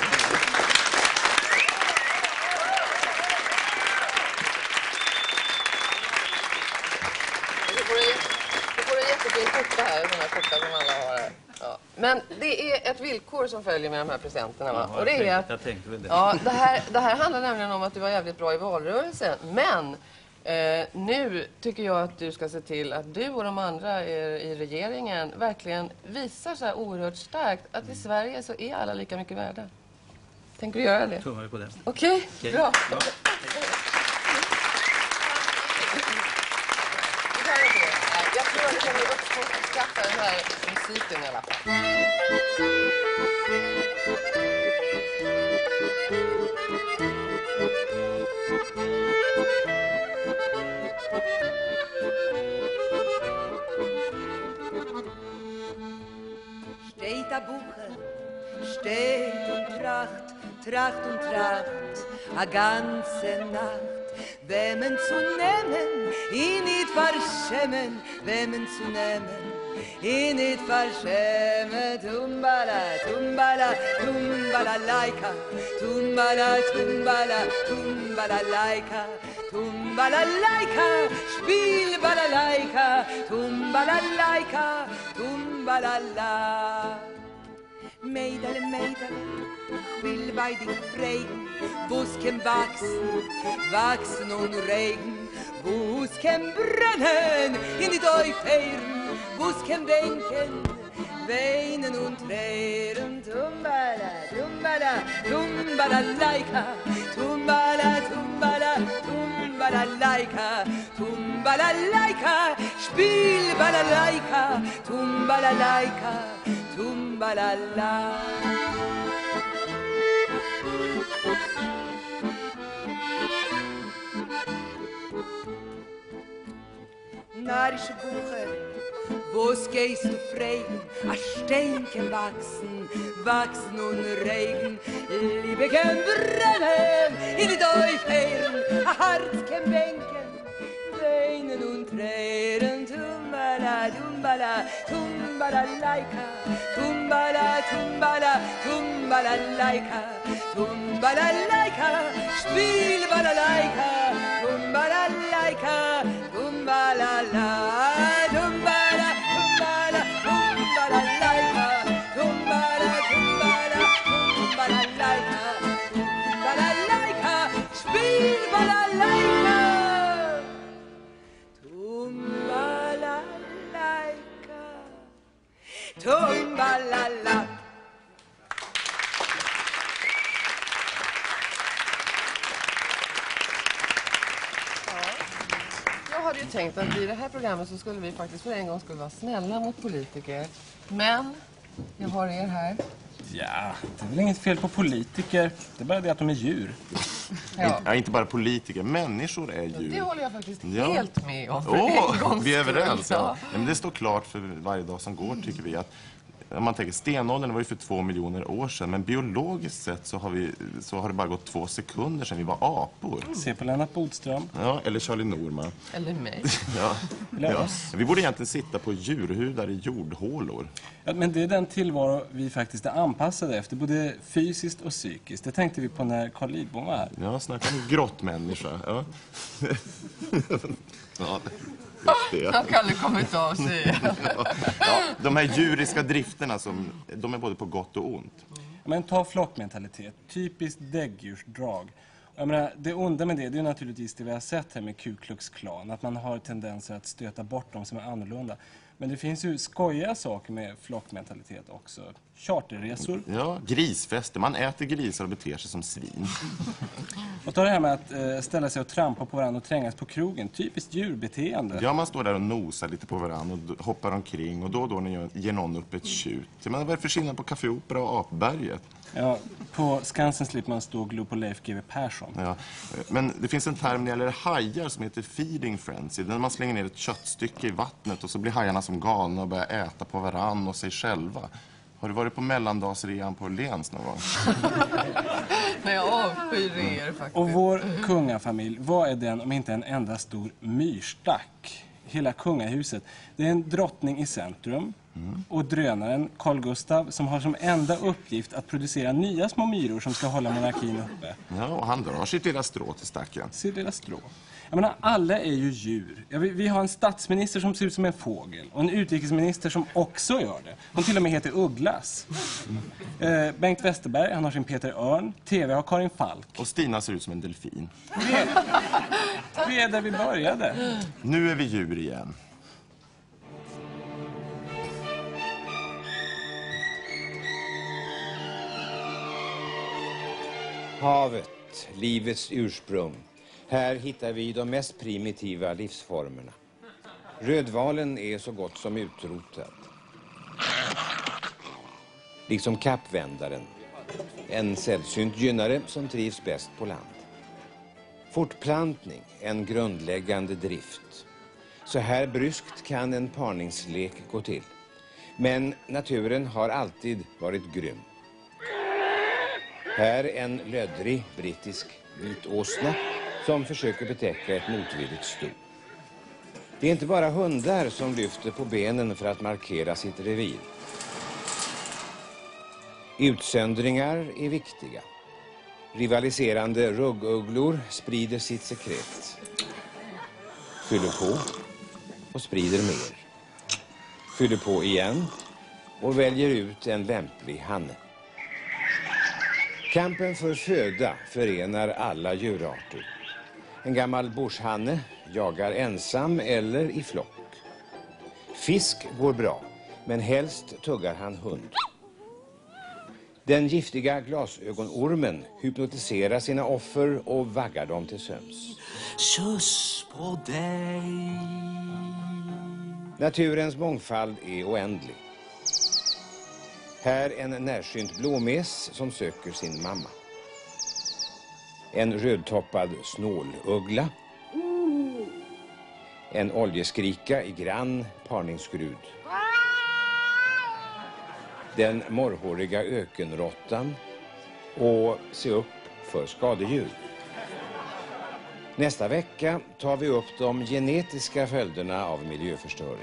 Du får en jättefin skjorta här, den här skjortan som alla har här. Ja. Men det är ett villkor som följer med de här presenterna. Va? Ja, och det är att, jag tänkte väl det. Ja, det här handlar nämligen om att du var jävligt bra i valrörelsen. Men nu tycker jag att du ska se till att du och de andra i regeringen verkligen visar så här oerhört starkt att i Sverige så är alla lika mycket värda. Tänker du göra det? Tummar vi på det. Okej, bra. Ja. Jag tror att du kommer uppskatta den här musiken i alla fall. Steht a Buche, steht und Tracht, Tracht und Tracht, a ganze Nacht. Wemmen zu nehmen, ihn nicht verschämen, wemmen zu nehmen, ihn nicht verschämen. Tumbala, tumbala, tumbala laika, tumbala, tumbala, tumbala laika, tumbala laika, spiel balalaika, tumbala laika, tumbala la. Mädel, mädel, ich will bei dich fragen, wo's kann wachsen und regen, wo's kann brennen in die Teufelen, wo's kann denken, weinen und tränen. Tumbala, tumbala, tumbala laika, tumbala, tumbala, tumbala laika, tumbala laika, spiel balalaika, tumbala laika, tumbala la. Narische Buche, wo's gehst du fragen, a Steinchen wachsen und regen, Liebe kann brennen in die Teufelen, a Herz kann bänken, weinen und tränen. Tumbala, tumbala, tumbala laika, tumbala, tumbala, tumbala laika, tumbala laika, spiel balalaika, tumbala laika, tumbala la, tumbala, tumbala, tumbala laika, tumbala, tumbala, tumbala laika, tumbala laika, spiel balalaika, tumbala laika, tumbala la. Jag hade ju tänkt att i det här programmet så skulle vi faktiskt för en gång skulle vara snälla mot politiker. Men jag har er här. Ja, det är väl inget fel på politiker. Det är bara det att de är djur. Ja, inte bara politiker, människor är djur. Det håller jag faktiskt helt med om. Vi är överens. Ja. Men det står klart för varje dag som går, tycker vi, att om man tänker stenåldern var ju för 2 miljoner år sedan, men biologiskt sett så har det bara gått 2 sekunder sedan vi var apor. Se på Lennart Bodström. Ja, eller Charlie Norman. Eller mig. Ja. Vi borde egentligen sitta på djurhudar i jordhålor. Ja, men det är den tillvaro vi faktiskt är anpassade efter, både fysiskt och psykiskt. Det tänkte vi på när Carl Lidbom var här. Ja, snacka om grottmänniska. Ja. Ja. Han kan aldrig kommit av sig. Ja, de här djuriska drifterna, de är både på gott och ont. Men ta flockmentalitet, typiskt däggdjursdrag. Jag menar, det onda med det är naturligtvis det vi har sett här med Ku Klux Klan. Att man har tendenser att stöta bort dem som är annorlunda. Men det finns ju skojiga saker med flockmentalitet också. Charterresor. Ja, grisfester. Man äter grisar och beter sig som svin. Och ta det här med att ställa sig och trampa på varandra och trängas på krogen. Typiskt djurbeteende. Ja, man står där och nosar lite på varandra och hoppar omkring. Och då ger någon upp ett tjut. Men vad är det för skillnad på Café Opera och Apberget? Ja, på Skansen slipper man stå och glo på Leif GW Persson. Ja, men det finns en term när det gäller hajar som heter feeding frenzy. När man slänger ner ett köttstycke i vattnet och så blir hajarna som galna och börjar äta på varann och sig själva. Har du varit på mellandagsrean på Åhléns någon gång? Nej, jag avskyr er faktiskt. Och vår kungafamilj, vad är den om inte en enda stor myrstack? Hela kungahuset. Det är en drottning i centrum. Och drönaren Carl Gustav som har som enda uppgift att producera nya små myror som ska hålla monarkin uppe. Ja, och han drar sitt lilla strå till stacken. Sitt lilla strå. Jag menar, alla är ju djur. Ja, vi har en statsminister som ser ut som en fågel. Och en utrikesminister som också gör det. Hon till och med heter Ugglas. Bengt Westerberg, han har sin Peter Örn. TV har Karin Falk. Och Stina ser ut som en delfin. Vi är där vi började. Nu är vi djur igen. Havet, livets ursprung. Här hittar vi de mest primitiva livsformerna. Rödvalen är så gott som utrotad. Liksom kappvändaren. En sällsynt gynnare som trivs bäst på land. Fortplantning, en grundläggande drift. Så här bryskt kan en parningslek gå till. Men naturen har alltid varit grym. Här en löddrig brittisk vitåsna som försöker betäcka ett motvilligt sto. Det är inte bara hundar som lyfter på benen för att markera sitt revir. Utsöndringar är viktiga. Rivaliserande ruggugglor sprider sitt sekret. Fyller på och sprider mer. Fyller på igen och väljer ut en lämplig hanne. Kampen för föda förenar alla djurarter. En gammal buschhanne jagar ensam eller i flock. Fisk går bra, men helst tuggar han hund. Den giftiga glasögonormen hypnotiserar sina offer och vaggar dem till sömns. Kyss på dig. Naturens mångfald är oändlig. Här en närsynt blåmes som söker sin mamma. En rödtoppad snåluggla. En oljeskrika i grann parningsskrud. Den morrhåriga ökenråttan. Och se upp för skadedjur. Nästa vecka tar vi upp de genetiska följderna av miljöförstöring.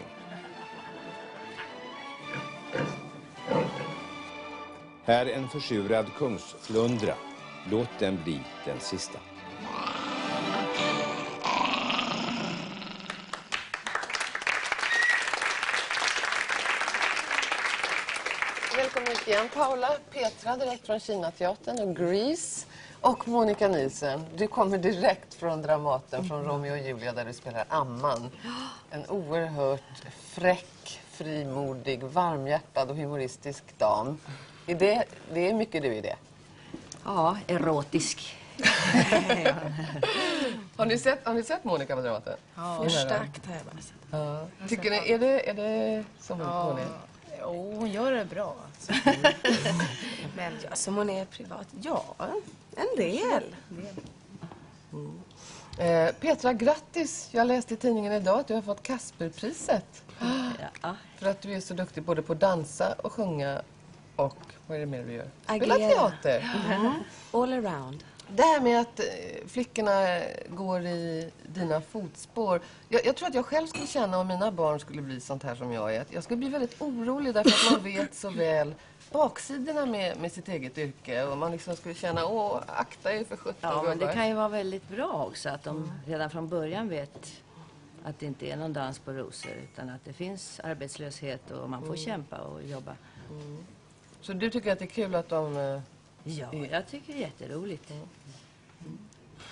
Här en försurad kungsflundra. Låt den bli den sista. Välkommen hit igen, Paula. Petra direkt från Kinateatern och Grease. Och Monica Nielsen, du kommer direkt från Dramaten, från Romeo och Julia där du spelar Amman. En oerhört fräck, frimodig, varmhjärtad och humoristisk dam. Det är mycket du i det. Ja, erotisk. Har ni sett Monica på Dramaten? Ja, första akt har jag bara sett. Ja. Tycker ni, är det som hon är? Jo, hon gör det bra. Alltså. Men ja, som hon är privat, ja, en del. Petra, grattis! Jag läste i tidningen idag att du har fått Kasperpriset. Ja. För att du är så duktig både på att dansa och sjunga och vad är det mer du gör? Spela Agera. teater. All around. Det här med att flickorna går i dina fotspår. Jag tror att jag själv skulle känna om mina barn skulle bli sånt här som jag är. Jag skulle bli väldigt orolig därför att man vet så väl baksidorna med sitt eget yrke. Och man liksom skulle känna, akta er för 17 Ja, men det kan ju vara väldigt bra också att de redan från början vet att det inte är någon dans på rosor utan att det finns arbetslöshet och man får kämpa och jobba. Så du tycker att det är kul att de... Ja, jag tycker det är jätteroligt.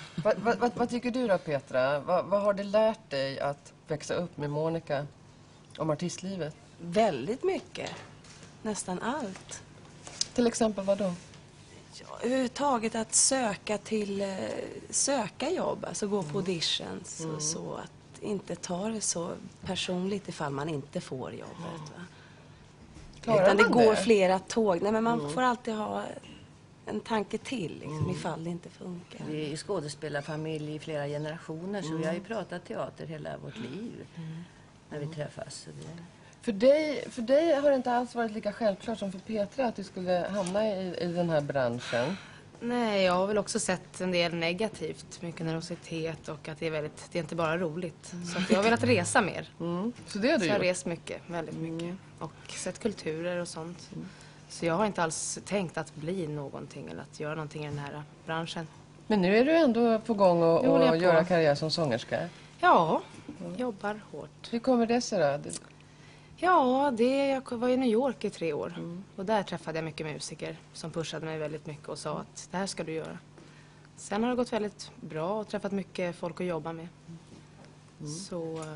Vad tycker du då, Petra? Vad har det lärt dig att växa upp med Monica? Om artistlivet? Väldigt mycket. Nästan allt. Till exempel vad då? Ja, överhuvudtaget att söka jobb, alltså gå på auditions och så. Att inte ta det så personligt ifall man inte får jobbet. Va? Utan det går flera tåg. Nej, men man får alltid ha en tanke till liksom, ifall det inte funkar. Vi är ju skådespelarfamilj i flera generationer så vi har ju pratat teater hela vårt liv när vi träffas. Så det... För dig har det inte alls varit lika självklart som för Petra att du skulle hamna i den här branschen? Nej, jag har väl också sett en del negativt, mycket nervositet och att det är inte bara roligt. Så att jag har velat resa mer. Så det har du jag har gjort? rest mycket, väldigt mycket. Och sett kulturer och sånt. Så jag har inte alls tänkt att bli någonting eller att göra någonting i den här branschen. Men nu är du ändå på gång att göra karriär som sångerska? Ja, jobbar hårt. Hur kommer det sig då? Ja, jag var i New York i 3 år. Och där träffade jag mycket musiker som pushade mig väldigt mycket och sa att det här ska du göra. Sen har det gått väldigt bra och träffat mycket folk att jobba med. Så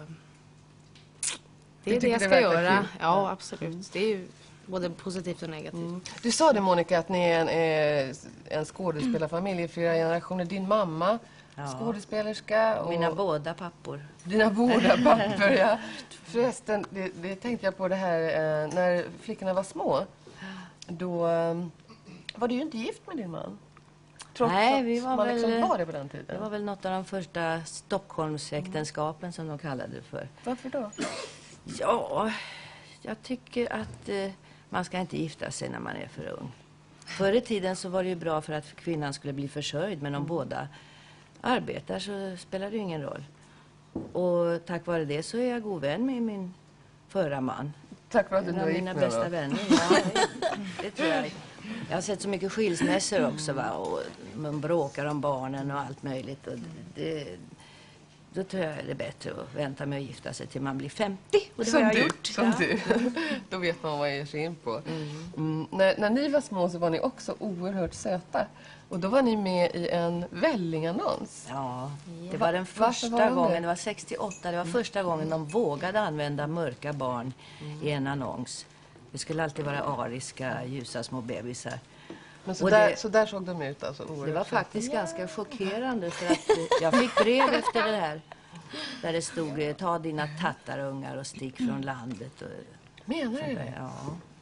det är det jag ska göra. Ja, absolut. Det är ju både positivt och negativt. Du sa det, Monica, att ni är en skådespelarfamilj i flera generationer. Din mamma, skådespelerska. Och mina båda pappor. Dina båda pappor, ja. Förresten, det tänkte jag på det här när flickorna var små. Då var du ju inte gift med din man. Trots Nej, vi var man väl... liksom var det på den tiden. Det var väl något av de första Stockholmsäktenskapen som de kallade det för. Varför då? Ja, jag tycker att man ska inte gifta sig när man är för ung. Förr i tiden så var det ju bra för att kvinnan skulle bli försörjd, men om båda arbetar så spelar det ju ingen roll. Och tack vare det så är jag god vän med min förra man. Tack vare att du är mina bästa vänner. Ja, det tror jag. Jag har sett så mycket skilsmässor också, va? Och man bråkar om barnen och allt möjligt. Och då tror jag det är bättre att vänta med att gifta sig till man blir 50. Och det har jag gjort. Som du. Då vet man vad jag ger sig in på. När ni var små så var ni också oerhört söta. Och då var ni med i en vällingannons. Ja, det var den första gången, det var 68, det var första gången de vågade använda mörka barn i en annons. Det skulle alltid vara ariska, ljusa små bebisar. Men så där såg de ut alltså? Det var faktiskt ganska chockerande för att jag fick brev efter det här. Där det stod, ta dina tattarungar och stick från landet. Och, menar du det? Ja.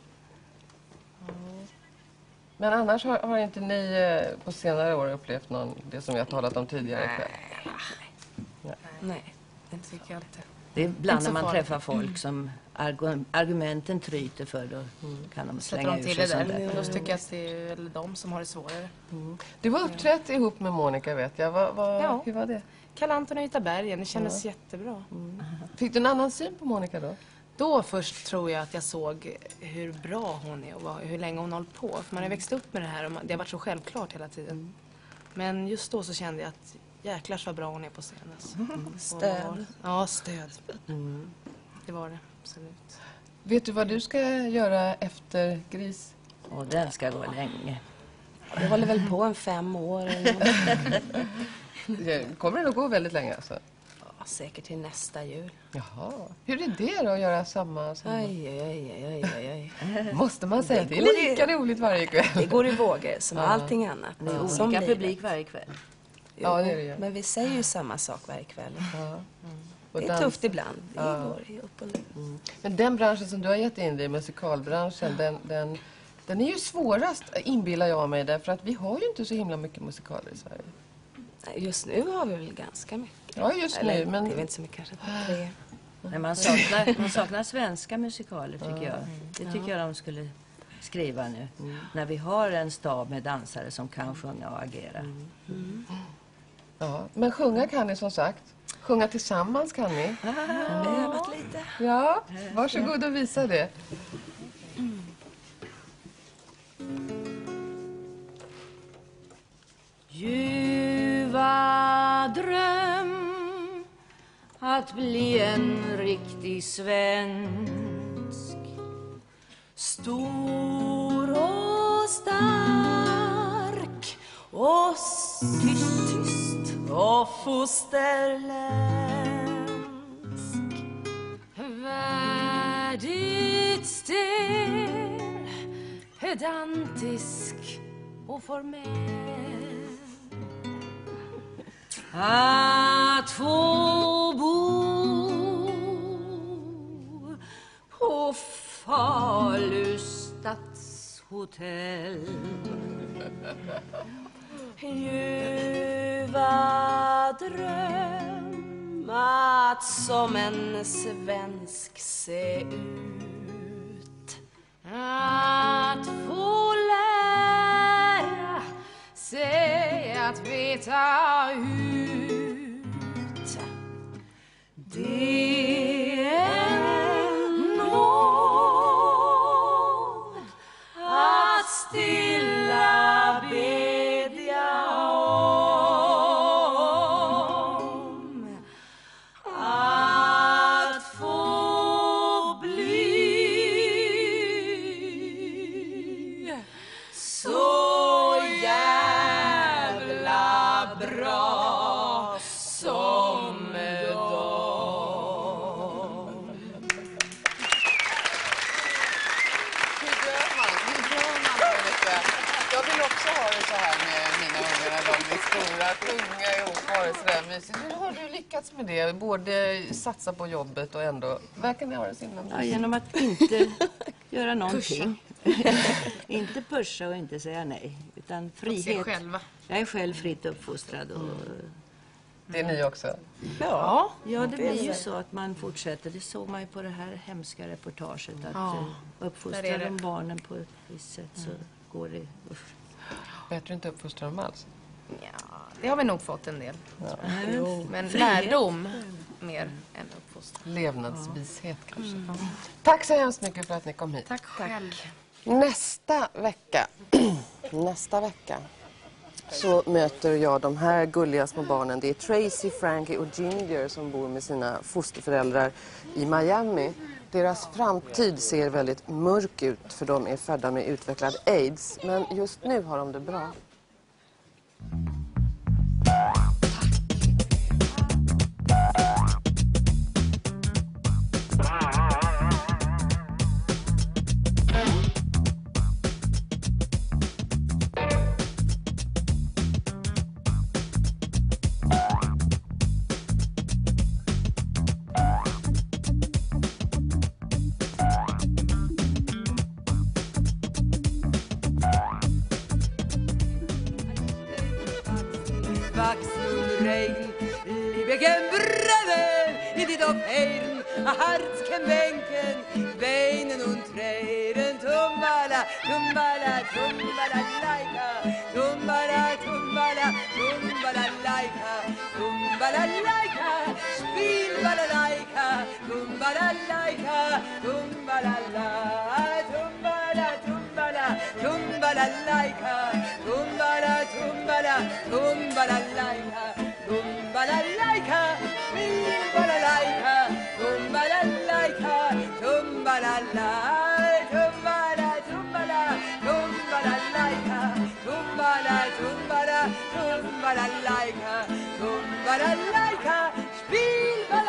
Men annars har inte ni på senare år upplevt det som vi har talat om tidigare ikväll? Nej, det tycker jag inte. Det är ibland när man träffar folk som argumenten tryter för, då kan de slänga ur sig sånt där. Då tycker jag att det är väl de som har det svårare. Du var uppträtt ihop med Monica, vet jag. Hur var det? Karl Anton och Ita Bergen, det kändes jättebra. Fick du en annan syn på Monica då? Då först tror jag att jag såg hur bra hon är och hur länge hon har hållit på. För man har växt upp med det här och det har varit så självklart hela tiden. Men just då så kände jag att jäklar så bra hon är på scenen. Alltså. Stöd. Ja, stöd. Det var det, absolut. Vet du vad du ska göra efter Gris? Och den ska gå länge. Jag håller väl på 5 år. Kommer det att gå väldigt länge alltså? Ja, säkert till nästa jul. Jaha. Hur är det då att göra samma? Aj. Måste man säga att det är lika roligt varje kväll? Det går i vågor som allting annat. Det är olika publik varje kväll. Ja, det är det. Men vi säger ju samma sak varje kväll. Det är tufft ibland. Det går upp och ner. Men den branschen som du har gett in dig, musikalbranschen, den är ju svårast, inbillar jag mig, därför att vi har ju inte så himla mycket musikaler i Sverige. Just nu har vi väl ganska mycket. Ja, just nu. Men det är inte så mycket, kanske 3. Men man saknar svenska musikaler, tycker jag. Det tycker jag de skulle skriva nu. När vi har en stab med dansare som kan sjunga och agera. Ja, men sjunga kan ni som sagt. Sjunga tillsammans kan ni. Jag har övat lite. Ja, varsågod och visa det. Ljuva dröm att bli en riktig svensk, stor och stark och tyst och fosterländsk. är dit stel, pedantisk och formell. Att få bo på Falu stadshotell. Ljuva dröm att som en svensk se ut. Att få lära sig att veta ut. Det är nåd att stilla bedja om. Att få bli så jävla bra som Jag vill också ha det så här med mina ungar när de blir stora, att sjunga ihop, ha det sådär mysigt. Hur har du lyckats med det? Både satsa på jobbet och ändå, verkar ni ha det så himla mysigt? Ja, genom att inte göra någonting. Inte pusha och inte säga nej, utan frihet. Själva. Jag är själv fritt uppfostrad. Och... Det är ni också? Ja, det blir ju så att man fortsätter. Det såg man ju på det här hemska reportaget. Att uppfostra de barnen på ett visst sätt så går det... Vet du inte uppfostra dem alls? Ja, det har vi nog fått en del. Ja. Men lärdom mer än uppfostran. Levnadsvishet kanske. Tack så hemskt mycket för att ni kom hit. Tack själv. Nästa vecka så möter jag de här gulliga små barnen. Det är Tracy, Frankie och Ginger som bor med sina fosterföräldrar i Miami. Deras framtid ser väldigt mörk ut för de är födda med utvecklad AIDS. Men just nu har de det bra. Wachsnumregn, liebeken Brüder, in die Doppeln, Hartzkenbänken, Weinen und Tränen, Tumbala, Tumbala, Tumbala, Laika, Tumbala, Tumbala, Tumbala, Laika, Tumbala, Laika, Spiel Balalaika, Tumbala, Laika, Tumbala, Tumbala, Tumbala, Tumbala, Laika, Tumbala, Tumbala, Tumbala, Laika, Tumbala, Laika, Spiel Balalaika, Tumbala, Laika, Tumbala, Tumbala, Tumbala, Tumbala, Laika, Tumbala, Tumbala, Tumbala, Laika, Tumbala, Laika, Spiel Balalaika.